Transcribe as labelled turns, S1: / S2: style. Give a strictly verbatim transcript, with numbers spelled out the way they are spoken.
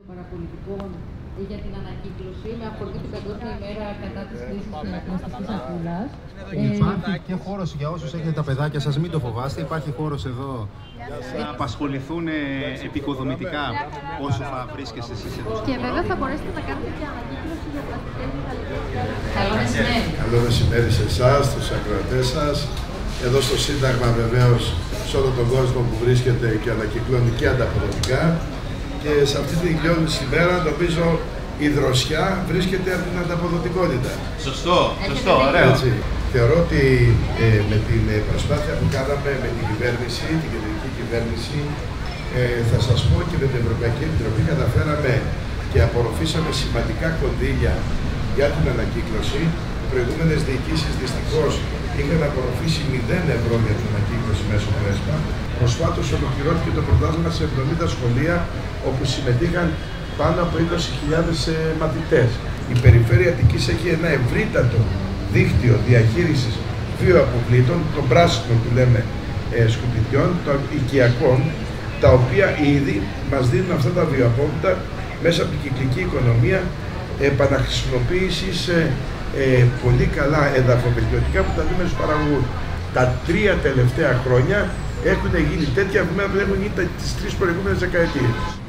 S1: παραπολιτικών για την ανακύκλωση με αφορμή την Παγκόσμια ημέρα κατά της χρήσης πλαστικής σακούλας.
S2: Υπάρχει και χώρος για όσους έχετε τα παιδάκια σας, μην το φοβάστε. Υπάρχει χώρος εδώ να απασχοληθούν επικοδομητικά όσο θα βρίσκεστε εσείς εδώ.
S1: Και βέβαια θα μπορέσετε να κάνετε και ανακύκλωση για πλαστικές μεταλλικές. Καλό μεσημέρι.
S3: Καλό μεσημέρι σε εσάς, τους ακροατές σας. Εδώ στο Σύνταγμα βεβαίως σε όλο τον κόσμο που βρίσκεται και ανακυκλώνει και ανταποδοτικά. Και σε αυτή την γιορτή ημέρα νομίζω η δροσιά βρίσκεται από την ανταποδοτικότητα.
S2: Σωστό, σωστό, ωραίο.
S3: Έτσι, θεωρώ ότι ε, με την προσπάθεια που κάναμε με την κυβέρνηση, την κεντρική κυβέρνηση, ε, θα σας πω και με την Ευρωπαϊκή Επιτροπή καταφέραμε και απορροφήσαμε σημαντικά κονδύλια για την ανακύκλωση. Οι προηγούμενες διοικήσεις δυστυχώς είχαν απορροφήσει μηδέν ευρώ για την ανακύκλωση μέσω του ΕΣΠΑ. Προσφάτως ολοκληρώθηκε το πρωτάθλημα σε εβδομήντα σχολεία, όπου συμμετείχαν πάνω από είκοσι χιλιάδες μαθητές. Η Περιφέρεια Αττικής έχει ένα ευρύτατο δίκτυο διαχείρισης βιοαποβλήτων, των πράσινων που λέμε ε, σκουπιδιών, των οικιακών, τα οποία ήδη μας δίνουν αυτά τα βιοαπόβλητα μέσα από την κυκλική οικονομία επαναχρησιμοποίησης ε, ε, πολύ καλά εδαφοβελτιωτικά που τα δίνουμε στους παραγωγούς. Τα τρία τελευταία χρόνια έχουν γίνει τέτοια βήματα που έχουν γίνει τις τρεις προηγούμενες δεκαετίες.